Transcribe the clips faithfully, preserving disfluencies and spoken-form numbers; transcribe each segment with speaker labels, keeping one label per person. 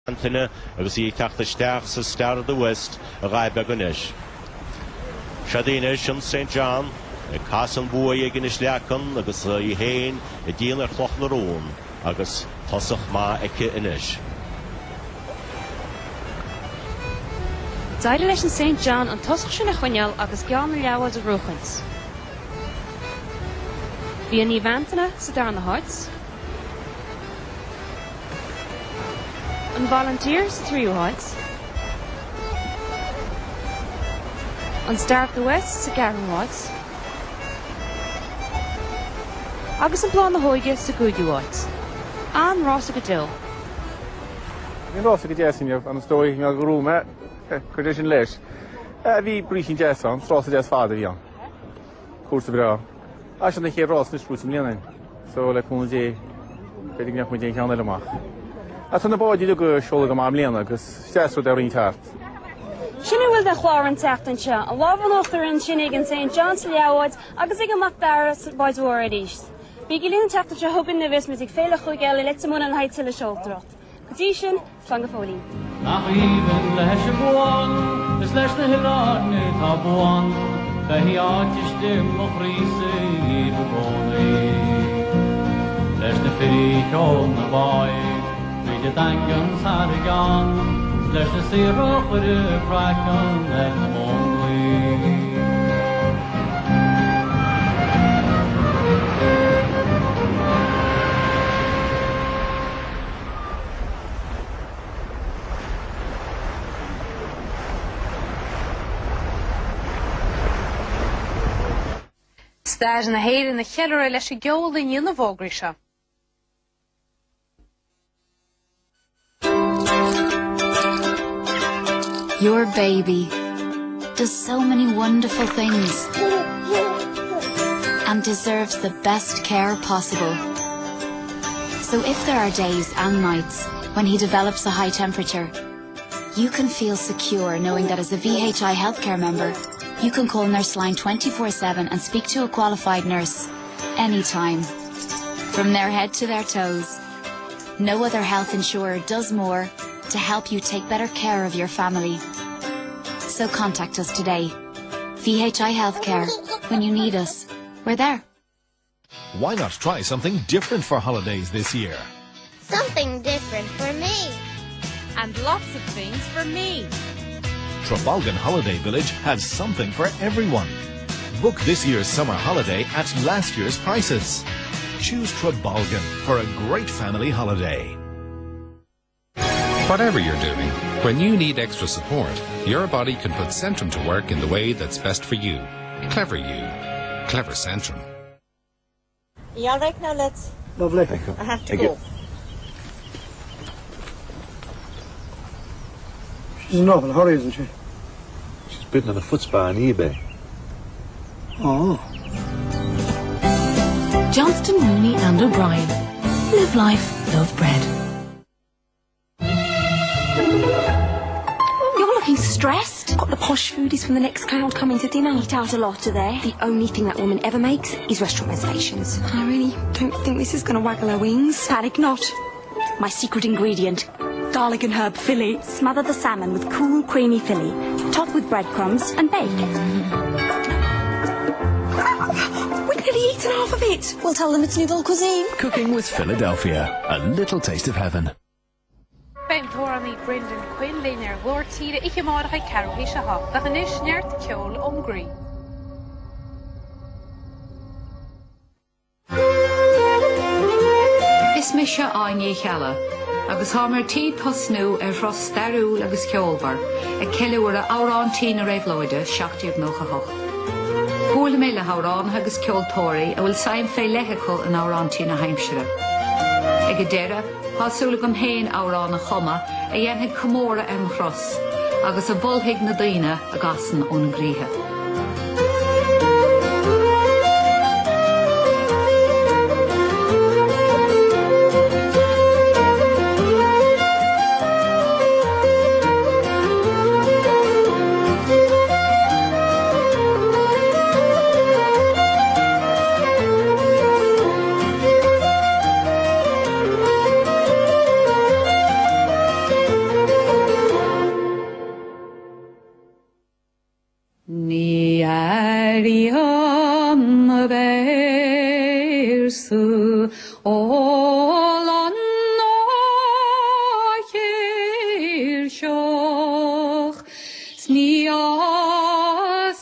Speaker 1: Anthony agus í teachtasteach sa Star the West a ghaibh agonis. Siadíine sin Saint John a casan bua ag inis leachan agus i héin i díana ar chloch na rún agus tosach má eice inis.
Speaker 2: Dair leis an Saint John an tosach sin a chuineal agus gean na leabhad a ruchans. Bhí an Ivantana sa dar na Heights. An volunteers sa Three Heights. An Star of the West sa Garran Heights. Agus an Plán na Hóige sa Gúidú Heights. An Ross a Gadil.
Speaker 3: An Ross a Gadil sin an stoi me go rúme, chuir sin leis. Bhí brísin jazz an, Ross a jazz fáda bhí an. Cúrsa bra. As an ché Ross nis rúsim léanain. So le cúna dé, beidir gneach mu dé ceanna amach. As an na báid iad go seola go mám léana agus steasú ar rin tart.
Speaker 2: Sinna bhfuil de chláir an teachtain se, an lábhan ochtar an sin ag an Saint John's leabhad agus ag an macdáras baidhúir a ríis. Bhí go líon teachtain se thugann na bhis ag féile chuig eile le mún an haid le seoltracht. Gotí sin, flan go fólí.
Speaker 4: Nach íban leis a bháin, is leis na hiláne tá bháin, de hí áitiiste mo chrísa iad a bhánaí. Leis na firí ceol na báid, bhí de dangan sa a gan, leis na sirochar a brachan le na mónlaí.
Speaker 2: Stair na héir na chealar leis a geol in dhéana bhógraí se.
Speaker 5: Your baby does so many wonderful things and deserves the best care possible. So if there are days and nights when he develops a high temperature, you can feel secure knowing that as a V H I healthcare member, you can call Nurse Line twenty-four seven and speak to a qualified nurse anytime, from their head to their toes. No other health insurer does more to help you take better care of your family. So contact us today. V H I Healthcare. When you need us, we're there.
Speaker 6: Why not try something different for holidays this year?
Speaker 7: Something different for me.
Speaker 2: And lots of things for me.
Speaker 6: Trabolgan Holiday Village has something for everyone. Book this year's summer holiday at last year's prices. Choose Trabolgan for a great family holiday.
Speaker 8: Whatever you're doing, when you need extra support, your body can put Centrum to work in the way that's best for you. Clever you. Clever Centrum.
Speaker 9: You all right now, let's...
Speaker 3: Lovely.
Speaker 9: I have to
Speaker 3: Thank
Speaker 9: go.
Speaker 3: You. She's in an awful hurry, isn't she?
Speaker 10: She's bidding on a foot spa on eBay.
Speaker 3: Oh.
Speaker 11: Johnston, Mooney and O'Brien. Live life, love bread.
Speaker 12: You're looking stressed. Got the posh foodies from the next crowd coming to dinner. Eat out a lot today. The only thing that woman ever makes is restaurant reservations. I really don't think this is going to waggle her wings. Panic not. My secret ingredient. Garlic and herb fillet. Smother the salmon with cool, creamy fillet. Top with breadcrumbs and bake. We've nearly eaten half of it. We'll tell them it's noodle cuisine.
Speaker 6: Cooking with Philadelphia. A little taste of heaven.
Speaker 2: Ben Torani Brendan Quinn Liner Lord Tira Ikemar High Carol Hishaha. The Hanish Nert Ceol Umgri.
Speaker 13: Is Misha Áine Uí Cheallaigh. Agus hámar tí tosnú ar Ros Starúil agus Ceolbar, a ceiliúir a árán tí na réibhlóide seachtaíocht nócha hoch. Púla mé le hárán agus ceoltóirí a bhfuil saim fé lethecoil an árán tí na haimsire. Ag a deire, hásúla gom héin árán na chuma a dhéanfaid comóra an chros, agus a bholthaigh na daoine a gasan ón gríthe.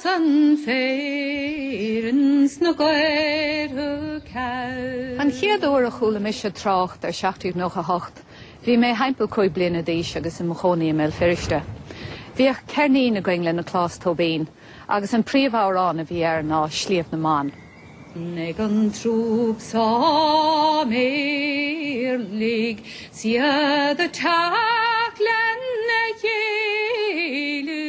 Speaker 13: An chéadúir a chúla mis a trácht ar seachtú nó a hocht, bhí mé heimpel cúi bliana díos agus in mochóní mé firiste. Bhí ceirní na gringla na clás tóbín, agus an príomhárán a bhí ar ná slíomh na man. Neg an trúb sa méirlig, siad a teach lenne chéile.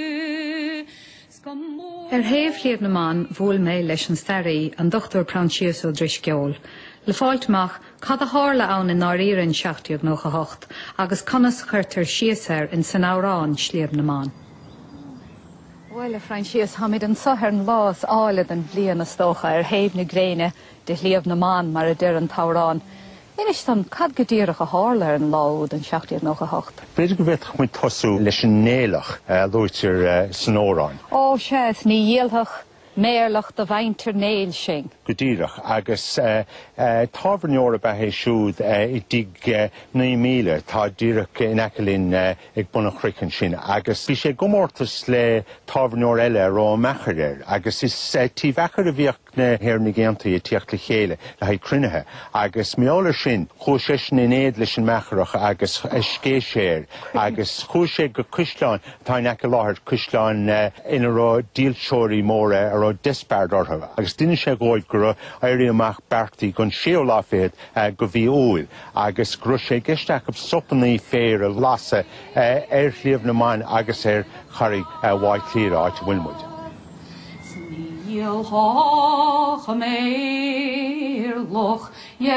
Speaker 13: Er héh líomh na man bhfuil mé leis an staraí an dochtúir Prainsias ó dris Ceol. Le fáilteach cad a hála ann in áiríonn seachtú nó a hocht, agus conas chuirtar siasar in san árán slíomh na man. Bhfuil a Prainsias hamid an sothar an lás ála an bliana stócha ar héamh na gréine de líomh na man mar a deir an tárán. Inis tan cad go díreach a hála ar an láúd an seachtú nó a hocht.
Speaker 10: Beidir go bheith chuid tosú leis an nélach lúirtir san órán.
Speaker 13: Ó séas ní dhéalthach méarlach do bhaintir néil sin.
Speaker 10: Go díreach agus tábharneoir a bheith siúd i dig ní míle tá díreach in eicilín ag buna chrican sin agus bhí sé gomórtas le tábharneoir eile rá meachar agus is tíbhechar a bhíoch na hir na géantaí a tíocht le chéile le haid crunethe agus méálar sin chúis sin in éad leis an meacharach agus scéisiir agus chúis sé go cúisleáin tá neice láthir cúisleáin ina rá díalseoirí móra ar rá dispáir ortha agus duine sé ggóid go éirí amach beartaí gon séo láféad go bhí úil agus gro sé gisteach go sopaní fér a lasa ar líomh na man agus ar chairigh bhaid clíra áit bhfuilmuid.
Speaker 13: Níl hách a méirlach je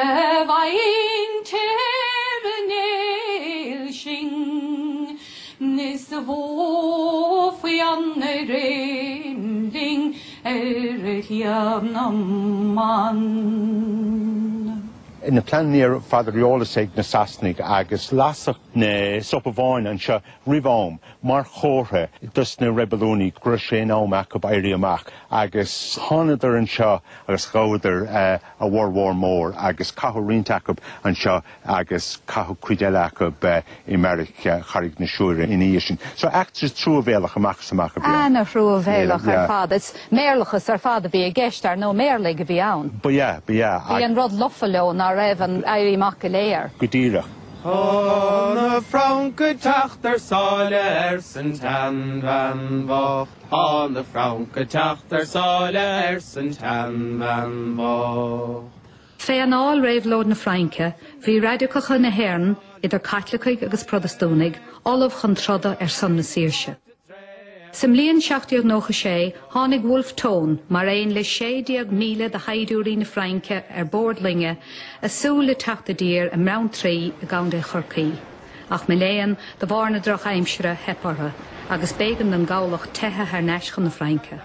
Speaker 13: bhaintir néil sin nis a bhófaí an a réimling ar a chiaamh na man.
Speaker 10: In na planníar Father Eolas ag na Sasnig agus lasach na sopabháin an seo ribhám mar chótha dus na rebelúní gro sé ámach go éirí amach agus tháineadar an seo agus gáidir a bhharmhór mór agus cathu riontaach an seo agus cathu cuideach i Merrick chairigh na siúire in ísin. So achtas trú bhéalach amach samach a bhí.
Speaker 13: Anna trú bhéalach ar fad. Is méarlachas ar fad a bhí a gceist ar nó méarlaigh a bhí ann.
Speaker 10: Ba yeah, ba yeah.
Speaker 13: Bhí an rud lofalón á raibh an éirí mac a léir.
Speaker 10: Go díreach.
Speaker 14: Ó na Franca teachtar sáile ar san tan van bhocht. Ó na Franca teachtar sáile ar san tan van bhocht.
Speaker 13: Fé an áil réabhlód na Franca, bhí raidiúcha na hÉireann idir Caitliceigh agus Protestúnaigh, olamh chun troda ar son na Saoirse. Sa mbliain seachtú nó a sé, tháinig Wolf Tone mar aon le séideag míle de haidúirí na Franca ar bordlinge a súil le teachta dír a mrán trí a gan de Chorcaí. Ach me léan de bhar na droch aimsire hepartha agus bégan den gáalach tethe ar neischan na Franca.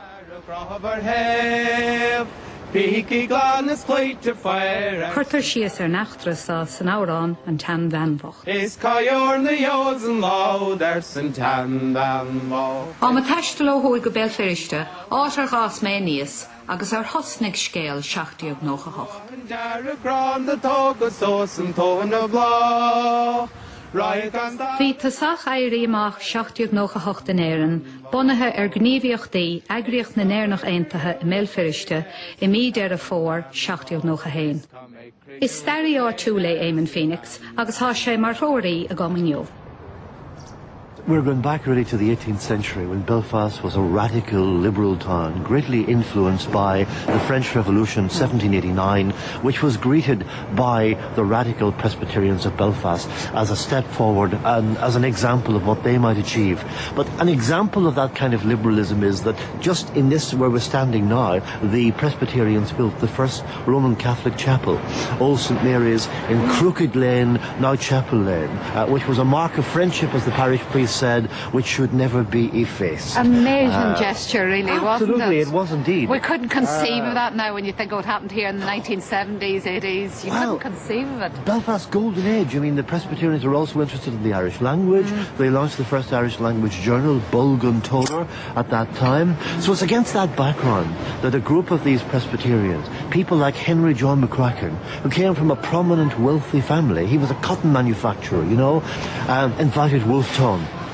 Speaker 13: Chuirtar sios ar nachtras á san árán an tan bhanbhocht.
Speaker 14: Is caior na jós an láud ar san tan bhanbhocht.
Speaker 13: Á ma teistaló thuaig go Belfast-born áit ar gás mé níos agus ar thosnig scéal seachtú nó a hocht.
Speaker 14: Dearacrán na tógus os an tóin a blá.
Speaker 13: Bhí tasach éirí amach seachtú nó a hocht in éireann, bunathe ar gníomhaíochtaí eagraíocht na néarnach aontaithe i Belfast i míad ar a fór seachtú nó a hain. Is stairí á túla Éamon Phoenix agus há sé mar thóirí a gominniu.
Speaker 15: We're going back really to the eighteenth century when Belfast was a radical liberal town, greatly influenced by the French Revolution seventeen eighty-nine, which was greeted by the radical Presbyterians of Belfast as a step forward and as an example of what they might achieve. But an example of that kind of liberalism is that just in this where we're standing now, the Presbyterians built the first Roman Catholic chapel, Old Saint Mary's in Crooked Lane, now Chapel Lane, uh, which was a mark of friendship, as the parish priest said, which should never be effaced.
Speaker 13: Amazing
Speaker 15: uh,
Speaker 13: gesture, really, wasn't it?
Speaker 15: Absolutely, it was indeed.
Speaker 13: We couldn't conceive
Speaker 15: uh,
Speaker 13: of that now when you think of what happened here in the nineteen seventies, eighties. You
Speaker 15: well,
Speaker 13: couldn't conceive of it.
Speaker 15: Belfast's golden age. I mean, the Presbyterians were also interested in the Irish language. Mm. They launched the first Irish language journal, Bulgan Toner, at that time. So it's against that background that a group of these Presbyterians, people like Henry John McCracken, who came from a prominent, wealthy family, he was a cotton manufacturer, you know, um, invited Wolfe Tone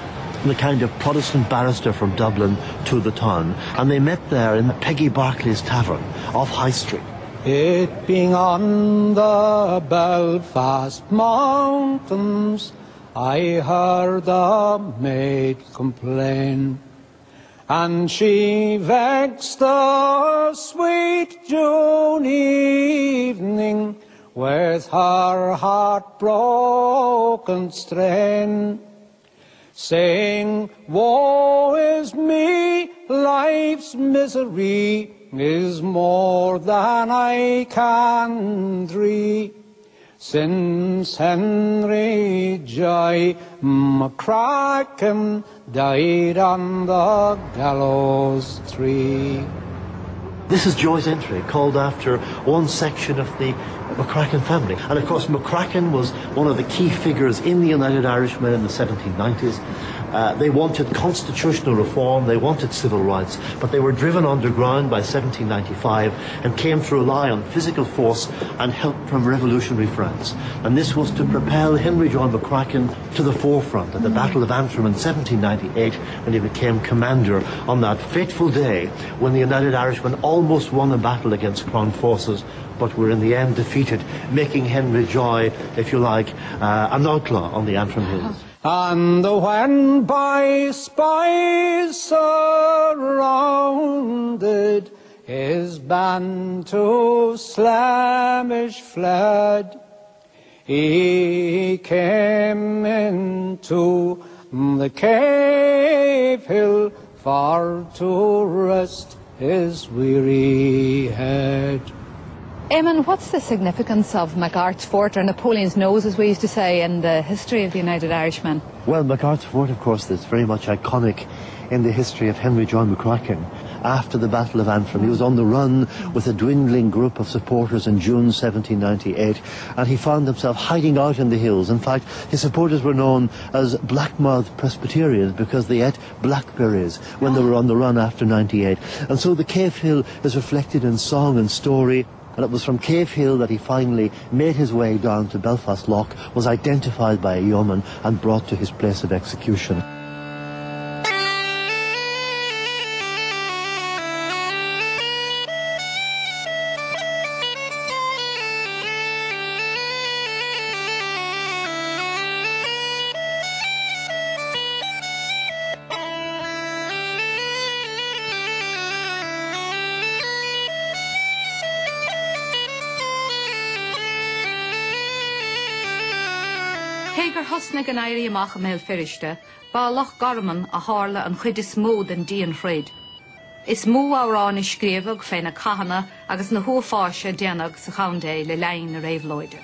Speaker 15: the kind of Protestant barrister from Dublin to the town, and they met there in Peggy Barclay's tavern off High Street.
Speaker 16: It being on the Belfast mountains, I heard a maid complain, and she vexed the sweet June evening with her heart-broken strain, saying, woe is me, life's misery is more than I can dree, since Henry Joy McCracken died on the gallows tree.
Speaker 15: This is Joy's entry, called after one section of the McCracken family. And of course, McCracken was one of the key figures in the United Irishmen in the seventeen nineties. Uh, they wanted constitutional reform, they wanted civil rights, but they were driven underground by seventeen ninety-five and came to rely on physical force and help from revolutionary friends. And this was to propel Henry John McCracken to the forefront at the Battle of Antrim in seventeen ninety-eight, when he became commander on that fateful day when the United Irishmen almost won a battle against Crown forces, but were in the end defeated, making Henry Joy, if you like, uh, an outlaw on the Antrim Hills.
Speaker 16: And when by spies surrounded, his band to Slamish fled, he came into the cave hill for to rest his weary head.
Speaker 13: Eamon, what's the significance of MacArthur's Fort, or Napoleon's Nose, as we used to say, in the history of the United Irishmen?
Speaker 15: Well, MacArthur's Fort, of course, is very much iconic in the history of Henry John McCracken. After the Battle of Antrim, he was on the run with a dwindling group of supporters in June seventeen ninety-eight, and he found himself hiding out in the hills. In fact, his supporters were known as black-mouthed Presbyterians because they ate blackberries when they were on the run after ninety-eight. And so the Cave Hill is reflected in song and story. And it was from Cave Hill that he finally made his way down to Belfast Lough, was identified by a yeoman and brought to his place of execution.
Speaker 13: Hegar hosnig an éirí amach am héil firiste, ba Loch Garman a hála an chuid is mó den díon Fred. Is mó árán is scríomhag féin na cahanna agus na hófáise déanag sa chaundé le lein na réimhlóide.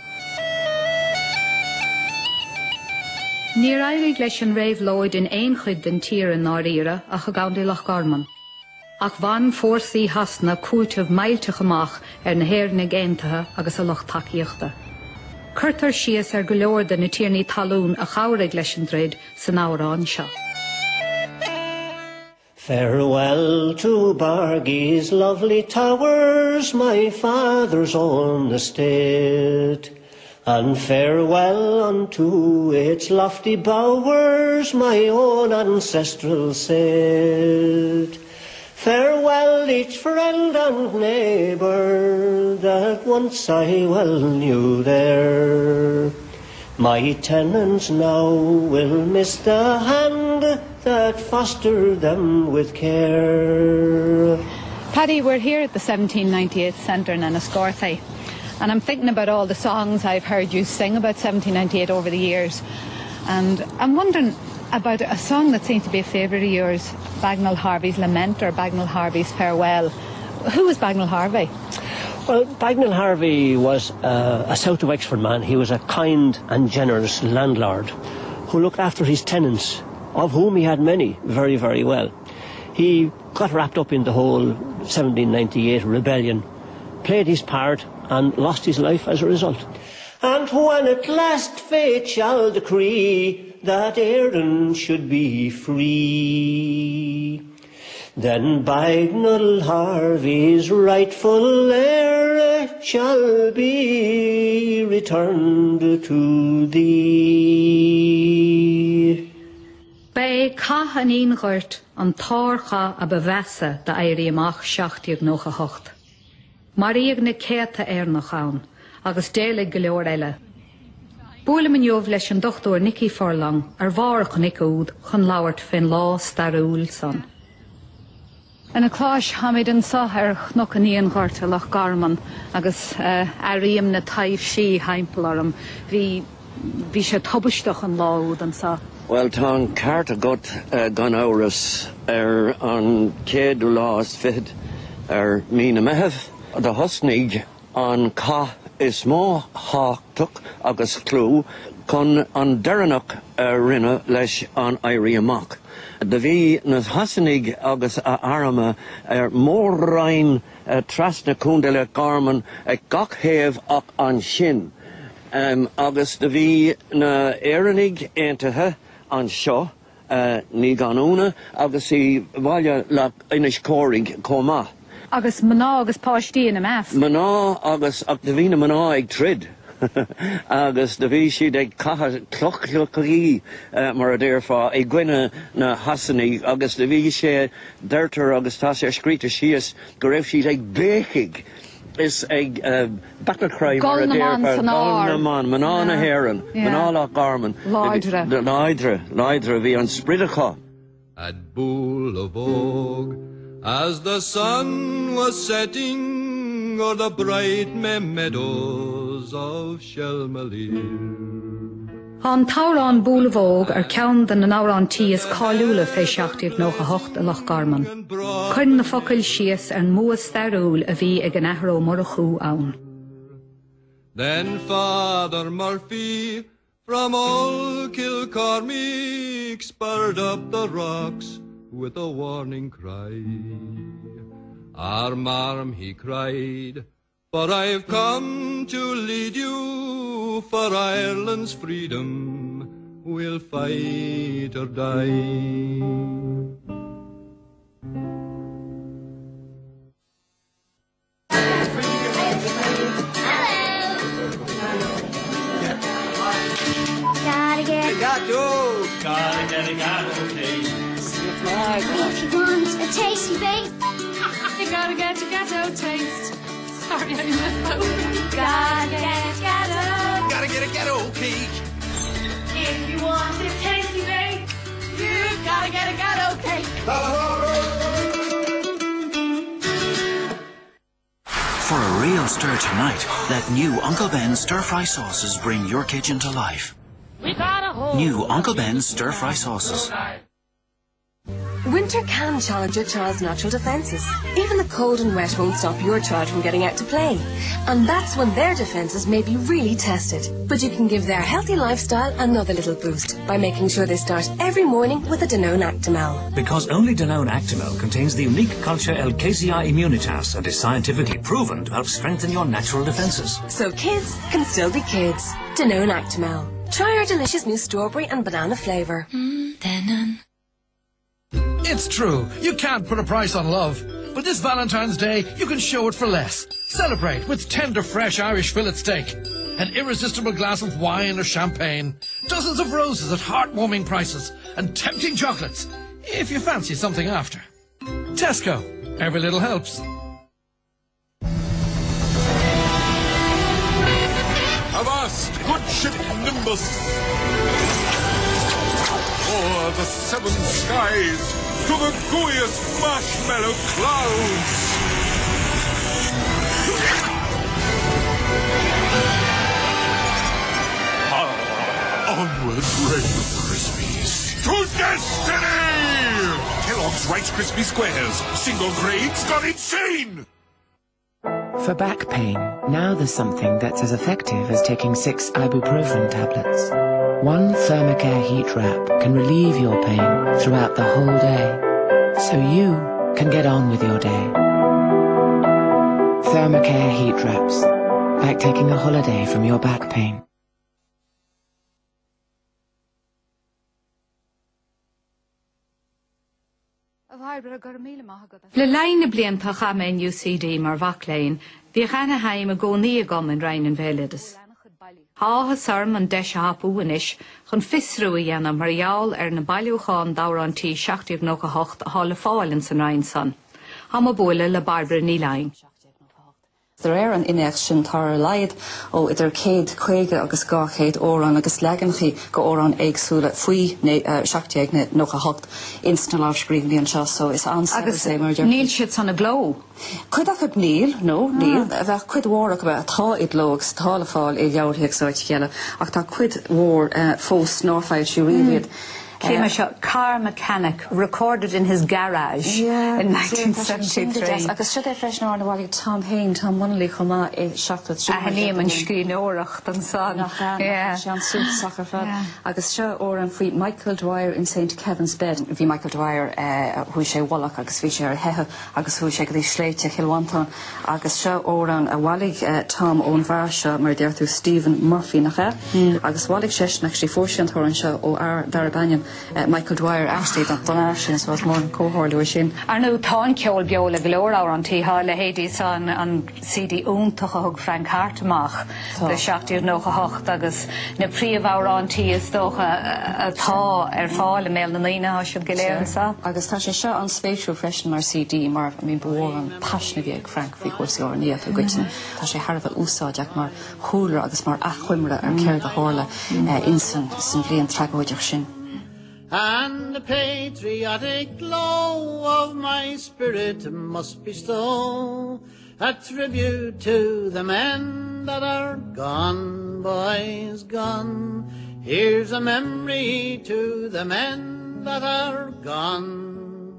Speaker 13: Níor éirí leis an réimhlóid in éon chuid den tír an áiríre a chagáundé Loch Garman. Ach bhain fórsaí hasna cúilteamh mailteach amach ar na héirna géantathe agus a Loch Tacaíochta. Curtar síos ar go leor den na tíornaí talún a chabhraigh leis an dreid san árán seo.
Speaker 17: Farewell to Bargey's lovely towers, my father's own estate, and farewell unto its lofty bowers, my own ancestral seat. Farewell each friend and neighbour that once I well knew there. My tenants now will miss the hand that fostered them with care.
Speaker 13: Paddy, we're here at the seventeen ninety-eight Centre in Enniscorthy, and I'm thinking about all the songs I've heard you sing about seventeen ninety-eight over the years, and I'm wondering about a song that seems to be a favourite of yours, Bagnall Harvey's Lament or Bagnall Harvey's Farewell. Who was Bagnall Harvey?
Speaker 17: Well, Bagnall Harvey was uh, a south of Wexford man. He was a kind and generous landlord who looked after his tenants, of whom he had many, very, very well. He got wrapped up in the whole seventeen ninety-eight rebellion, played his part and lost his life as a result. And when at last fate shall decree that Éireann should be free, then Bagnall Harvey's rightful heir shall be returned to thee.
Speaker 13: Bei ca an un ghirt an tárcha a bevesa da éirí amach seachtaíag nó a hocht. Maríag na céta ar nach an, agus déla go leor eile. Búla man jobh leis an dochtúir Nicky Forlang ar bhar chun Nick úd chun labhart fin lá starúil san. In a cláis hamid an sa ar chnoch an íon ghirt a lech garman agus uh, aríam na taobh sí heimpel orm hí hí sé tobisteach an lá úd an sa.
Speaker 18: Well, tá carta got uh, gan áras ar an céadú lás fid ar mína meheth. The hosnig an ca is mó háach agus clú chun an deranach uh, rinne leis an éirí amach. De bhí na hasanig agus a arama ar mór rain uh, trasna cúndala garman ag gach héamh ach an sin. Um, agus de bhí na éirenig éantathe an seo uh, ní ganúna agus i bhaile le inis córig comá.
Speaker 13: Agus maná agus páistí na meas.
Speaker 18: Maná agus ach de bhí na maná ag trid. agus de bhí siad ag caithe clochlochaí uh, mar a déirfá ag gcuine na hasannaí agus de bhí sé deirtar agus tá sé scríte síos go raibh siad ag béchiig is ag uh, Bacacraí mar a déirfá Golnaman, maná na héireann, maná le garman. Láidre. Láidre, láidre bhí an spridacha.
Speaker 19: At Bull of Vogue, as the sun was setting o'er the bright meadows of Shelmalir.
Speaker 13: An Tauran Búl of Vogue ar ceann den an árán tí is cáiliúla fé seachtaíag nó a hocht a lech garman. Chun na focail síos ar muas starúil a bhí ag an ahró mar a chú ann.
Speaker 19: Then Father Murphy from old Kilcormick spurred up the rocks with a warning cry. Arm, arm, he cried, for I've come to lead you for Ireland's freedom. We'll fight or die.
Speaker 7: Gotta get
Speaker 19: a gato, gotta get a gato taste.
Speaker 7: If you want a tasty bake,
Speaker 2: you gotta get your ghetto taste. Sorry, I messed up.
Speaker 7: Gotta get a ghetto.
Speaker 19: Gotta get a ghetto cake.
Speaker 2: If you want a tasty bake, you gotta get a ghetto cake.
Speaker 20: For a real stir tonight, let new Uncle Ben's stir-fry sauces bring your kitchen to life. New Uncle Ben's stir-fry sauces.
Speaker 21: Winter can challenge your child's natural defences. Even the cold and wet won't stop your child from getting out to play. And that's when their defences may be really tested. But you can give their healthy lifestyle another little boost by making sure they start every morning with a Danone Actimel.
Speaker 22: Because only Danone Actimel contains the unique culture L K C I Immunitas and is scientifically proven to help strengthen your natural defences.
Speaker 21: So kids can still be kids. Danone Actimel. Try our delicious new strawberry and banana flavour.
Speaker 11: Mm, Danone.
Speaker 23: It's true, you can't put a price on love. But this Valentine's Day, you can show it for less. Celebrate with tender, fresh Irish fillet steak. An irresistible glass of wine or champagne. Dozens of roses at heartwarming prices. And tempting chocolates, if you fancy something after. Tesco. Every little helps.
Speaker 24: Avast, good ship Nimbus. O'er the seven skies, to the gooeyest marshmallow clouds. Onward, brave Krispies, to destiny! Kellogg's Rice Krispie Squares, single grains gone insane!
Speaker 25: For back pain, now there's something that's as effective as taking six ibuprofen tablets. One Thermacare heat wrap can relieve your pain throughout the whole day, so you can get on with your day. Thermacare heat wraps, like taking a holiday from your back pain.
Speaker 13: Le leine blianta chama in U C D mar vaclain, di chana haim a goni a gom in rein in velides. Áthas arm an deis hapú inis chun fisrú a dhéanam mar gheall ar na bailiúcháin dárántí seachtaíomh nó a hocht a hála fáilinn san rainn san. Ha má bóla le Barbara Nílaing.
Speaker 1: There are an inex sin tar laid ó idir céad chuige agus gá chéad órán agus leganchaí go órán éagsúla faoi seachtaíag na nó a hocht instant lábhscríbhní an seo, so is answer
Speaker 13: agus
Speaker 1: sé mar
Speaker 13: níl siad sanna gló.
Speaker 1: Cuid a chud níl, nó, níl, a bheith cuid mhórach bheith atá i glógus tála fáil i leabharthaigh sáid chéile, ach tá cuid mhór fós náfáil siú riomhiad.
Speaker 13: Came a shot car mechanic recorded in his garage
Speaker 1: yeah,
Speaker 13: in nineteen seventy-three.
Speaker 1: Agus siad é freis ná bhil Tom Hain, Tom Munley chumá é seachtat
Speaker 13: a haníam an scrín óireacht an san.
Speaker 1: Sean súd sacr fad. Agus seo ó an faoi Michael Dwyer in Saint Kevin's Bed. Bhí Michael Dwyer hui sé wallach agus bhí sé ar hethe agus hui sé go dtí sléite Chilwantan. Agus seo ó an a bhhaigh Tom ón bhar seo mar deirtú Stephen Murphy nach é. Agus bhhaigh sé nach sí fórsí an thorann seo ó Darabanian. Uh, Michael Dwyer actually don don sin so was more cohortú sin.
Speaker 13: Ar nó tá ceol beola glór á an tíá le héadí san an C D úntacha thug Frank Hartamach de seachtaíomh nó a hocht agus na príomhárán-tí is dócha atá ar fáil le méil na naoine á siad go léir sa.
Speaker 1: Agus tá sé seo an spéisiú freisin mar C D mar I mean bhór an pasna bhí ag Frank bhí chuirsaí níomh a goitna. Tá sé Harbh úsáideach mar chúla agus mar achhuimre ar ceir a hála insan san bhíon tragóideach sin.
Speaker 4: And the patriotic glow of my spirit must bestow a tribute to the men that are gone, boys, gone. Here's a memory to the men that are gone.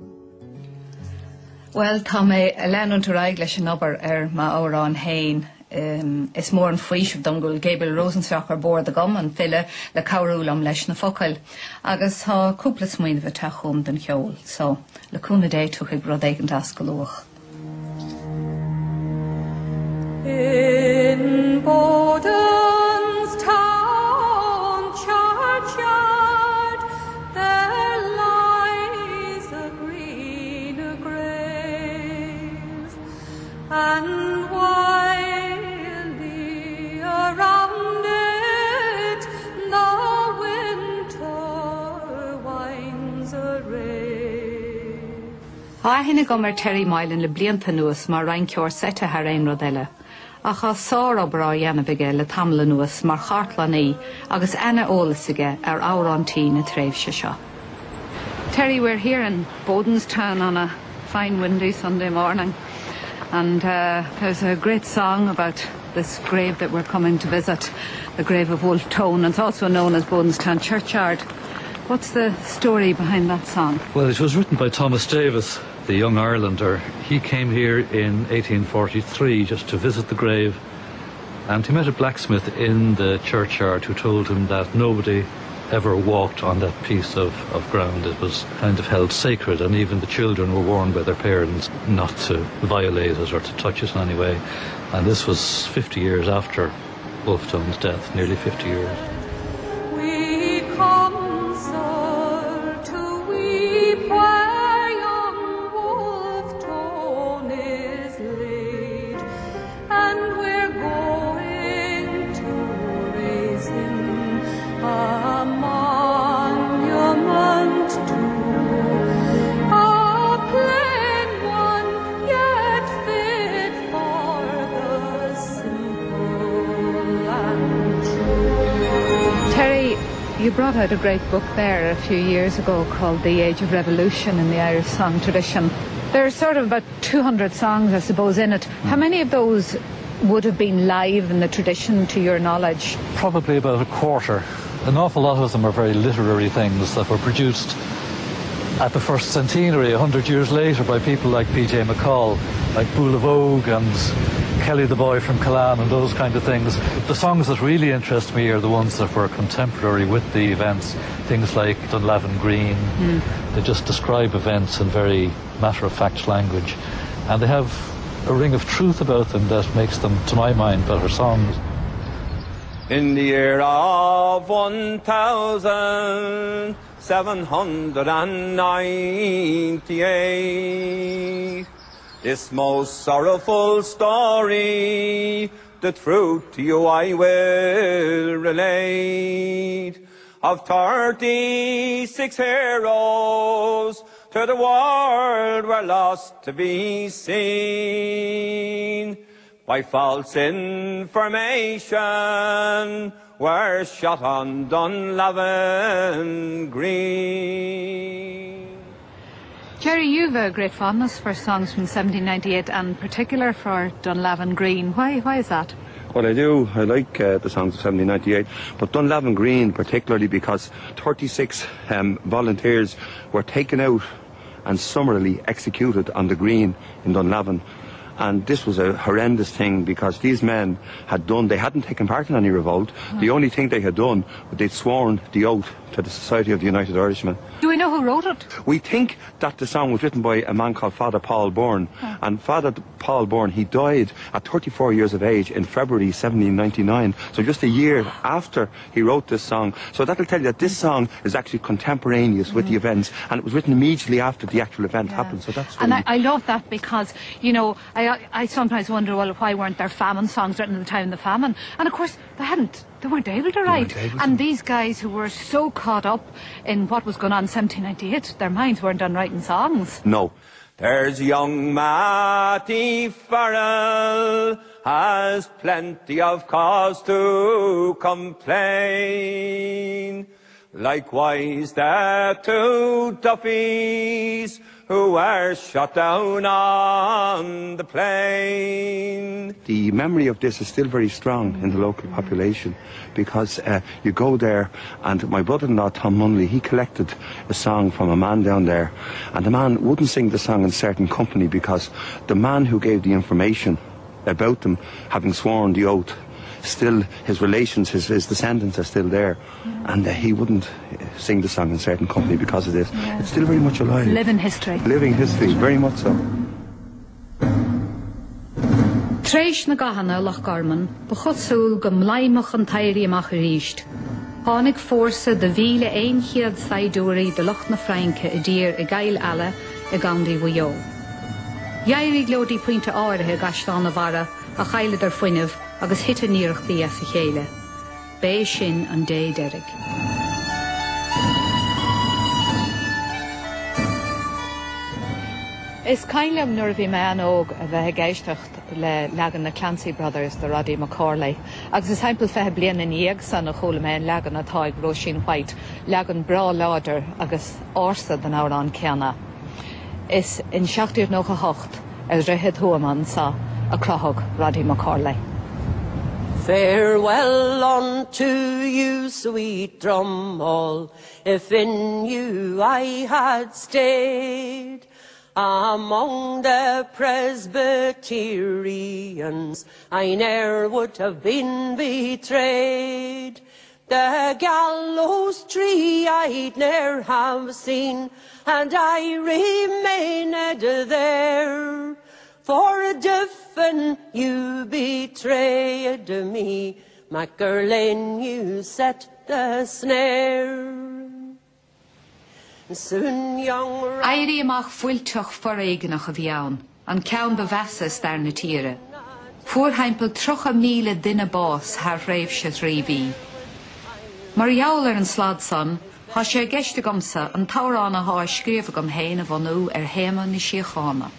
Speaker 13: Well, tá mé leanúnt ar leis an obair ar má órán Hain. Um, is mór an faoisih dom goil Gabriel Rosenstock ar bord a gom an fille le cabhrúlam leis na focail. Agus tá cúpla smaoinmh a teachúm den cheol, so le cúna dé tuach ag rud éigean as go luach. In Boden's town churchyard there lies a green grave, and why around it the winter winds a rave. Á hinna go mar Terry Milan le blianta nuas mar rain ceor sete har ein rodile. A cha sár obrá dhéanamh aige le tamla nuas mar chartlaní agus ana ólas aige ar árán-tí na tréimhse seo. Terry, we're here in Bodenstown on a fine windy Sunday morning, and uh, there's a great song about this grave that we're coming to visit, the grave of Wolfe Tone. It's also known as Bodenstown Churchyard. What's the story behind that song?
Speaker 5: Well, it was written by Thomas Davis, the young Irelander. He came here in eighteen forty-three just to visit the grave, and he met a blacksmith in the churchyard who told him that nobody ever walked on that piece of, of ground. It was kind of held sacred, and even the children were warned by their parents not to violate it or to touch it in any way. And this was fifty years after Wolfe Tone's death, nearly fifty years.
Speaker 8: We come, sir, to weep where young Wolfe Tone is laid, and we're going to raise him a monument to a plain one, yet fit for the simple and true.
Speaker 13: Terry, you brought out a great book there a few years ago called The Age of Revolution in the Irish Song Tradition. There are sort of about two hundred songs, I suppose, in it. How many of those would have been live in the tradition, to your knowledge?
Speaker 5: Probably about a quarter. An awful lot of them are very literary things that were produced at the first centenary a hundred years later by people like P J McCall, like Bula Vogue and Kelly the Boy from Callan and those kind of things. The songs that really interest me are the ones that were contemporary with the events, things like Dungarvan Green. Mm. They just describe events in very matter-of-fact language, and they have a ring of truth about them that makes them, to my mind, better songs.
Speaker 14: In the year of one thousand seven hundred ninety-eight, this most sorrowful story the truth to you I will relate. Of thirty-six heroes to the world were lost to be seen. By false information were shot on Dungarvan Green.
Speaker 13: Jerry, you've a great fondness for songs from seventeen ninety-eight and in particular for Dungarvan Green. Why, why is that?
Speaker 3: Well, I do. I like uh, the songs of seventeen ninety-eight, but Dungarvan Green particularly because thirty-six um, volunteers were taken out and summarily executed on the green in Dungarvan. And this was a horrendous thing because these men had done, they hadn't taken part in any revolt. Oh. The only thing they had done was they'd sworn the oath to the Society of the United Irishmen.
Speaker 13: Do we know who wrote it?
Speaker 3: We think that the song was written by a man called Father Paul Bourne. Oh. And Father Paul Bourne, he died at thirty-four years of age in February seventeen ninety-nine. So just a year after he wrote this song. So that'll tell you that this song is actually contemporaneous mm. with the events. And it was written immediately after the actual event yeah. happened. So that's really...
Speaker 13: And I, I love that because, you know, I, I sometimes wonder, well, why weren't there famine songs written at the time of the famine? And of course, they hadn't. They weren't able to write. And these guys who were so caught up in what was going on in seventeen ninety-eight, their minds weren't on writing songs.
Speaker 3: No.
Speaker 14: There's young Matty Farrell has plenty of cause to complain. Likewise the two Duffys who were shot down on the plain.
Speaker 3: The memory of this is still very strong in the local population because uh, you go there, and my brother-in-law Tom Munley, he collected a song from a man down there, and the man wouldn't sing the song in certain company because the man who gave the information about them having sworn the oath, still his relations, his, his descendants are still there, yeah. and uh, he wouldn't sing the song in certain company because of this. Yeah. It's still very much alive.
Speaker 13: Living history.
Speaker 3: Living history, very much so.
Speaker 13: Tréis na gahanna lach garman, bachot go mlaimach an tairí amach ríist. Hánig fórsa de bhíle ein chiad saidúirí de loch na Franke a dír a gail ala a gandí wajó. Jairí glódí pointe áirithe gastána vara a chaile dar fuineh agus hit a níoch bí a sa chéile. Bé sin an dé derig. Is cailem nuair bhí me an óg a bheith Gaeltacht le legan na Clancy Brothers de Roddy McCorley. Agus is haimpel fethe blian in iag san na chola me legan a táig Roisin White, legan bra láder agus orsa den árán ceanna. Is in seachtaíocht nó a hocht ar rehead huaman sa a crothog Roddy McCorley.
Speaker 6: Farewell unto you, sweet Drumhall, if in you I had stayed. Among the Presbyterians I ne'er would have been betrayed. The gallows tree I'd ne'er have seen, and I remained there. For Diffin you betrayed me, Mackerlane you set the snare. Soon young
Speaker 13: Airí amach fuilteach for éigenach a bheann, an ceann bevesas dar na tíre. Fuair haimpel trocha míle duine bás haar réibh se tríbhí. Mar jaall ar an slad san, há sé geiste gomsa an tárán a há scríomh gom héin a bhanú ar héma na síochána.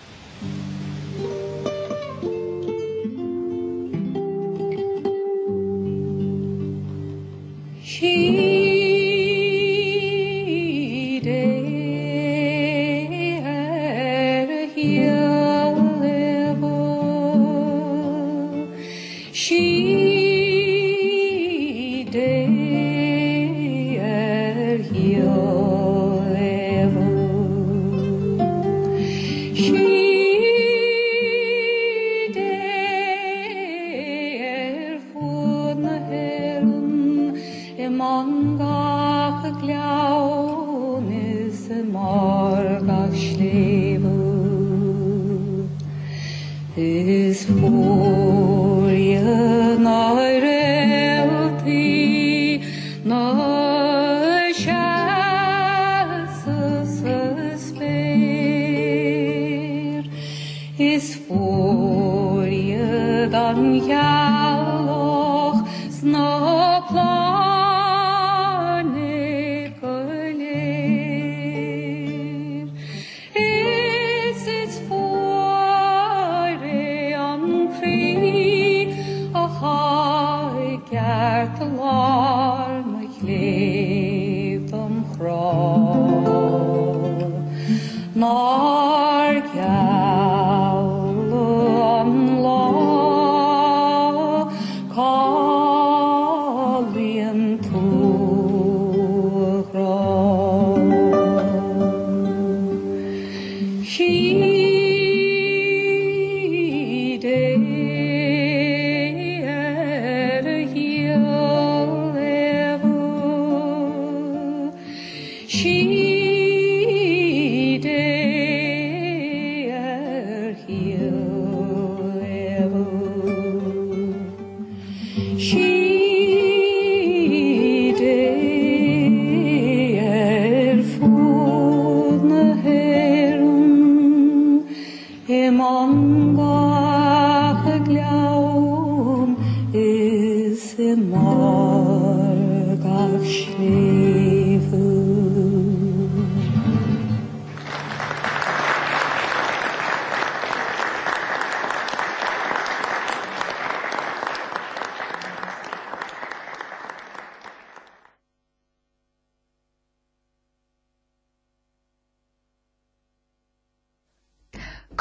Speaker 8: Is voor je dan jou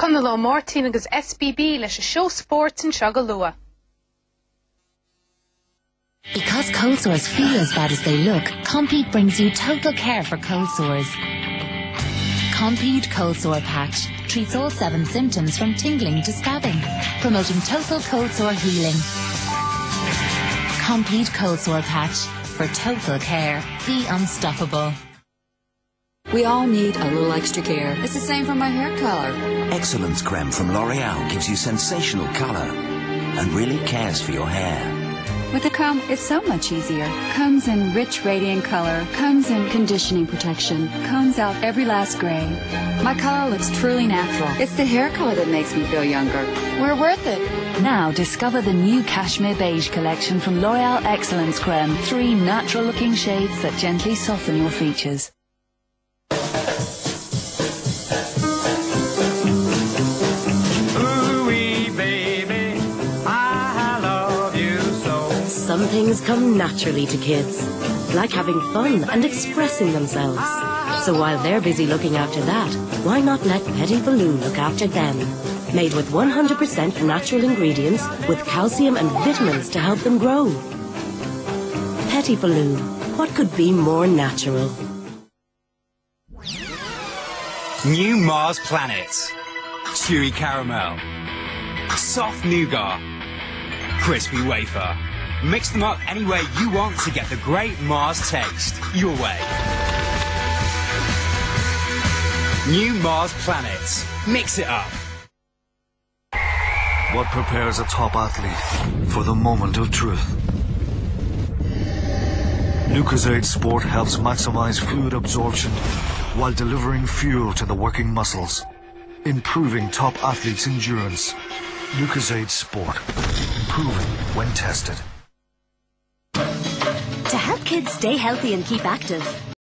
Speaker 9: Con na lá Martin agus S B B leis a show sports in Shagalua.
Speaker 10: Because cold sores feel as bad as they look, Compeed brings you total care for cold sores. Compeed Cold Sore Patch treats all seven symptoms from tingling to scabbing, promoting total cold sore healing. Compeed Cold Sore Patch, for total care. Be unstoppable.
Speaker 12: We all need a little extra care. It's the same for my hair color.
Speaker 15: Excellence Creme from L'Oreal gives you sensational color and really cares for your hair.
Speaker 12: With the comb, it's so much easier. Comes in rich radiant color, comes in conditioning protection, combs out every last gray. My color looks truly natural. It's the hair color that makes me feel younger. We're worth it.
Speaker 10: Now discover the new Cashmere Beige collection from L'Oreal Excellence Creme. Three natural-looking shades that gently soften your features.
Speaker 16: Some things come naturally to kids, like having fun and expressing themselves. So while they're busy looking after that, why not let Petit Balloon look after them? Made with one hundred percent natural ingredients with calcium and vitamins to help them grow. Petit Balloon, what could be more natural?
Speaker 26: New Mars Planets. Chewy caramel. Soft nougat. Crispy wafer. Mix them up any way you want to get the great Mars taste your way. New Mars Planets. Mix it up.
Speaker 27: What prepares a top athlete for the moment of truth? Lucozade Sport helps maximize fluid absorption while delivering fuel to the working muscles, improving top athletes' endurance. Lucozade Sport. Proven when tested.
Speaker 28: To help kids stay healthy and keep active,